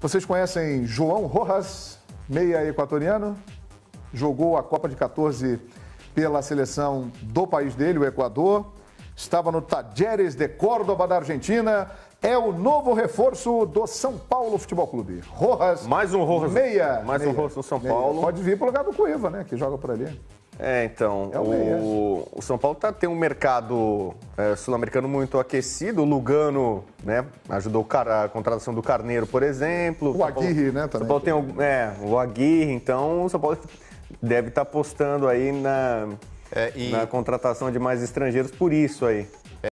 Vocês conhecem João Rojas, meia equatoriano? Jogou a Copa de 14 pela seleção do país dele, o Equador. Estava no Talleres de Córdoba, da Argentina. É o novo reforço do São Paulo Futebol Clube. Rojas. Mais um Rojas. Meia. Mais um Rojas no São Paulo. Pode vir para o lugar do Cueva, né? Que joga por ali. Então, É o São Paulo tem um mercado sul-americano muito aquecido. O Lugano, né, ajudou a contratação do Carneiro, por exemplo. O Aguirre, né, também. São Paulo tem o Aguirre, então o São Paulo deve estar apostando aí na contratação de mais estrangeiros por isso aí.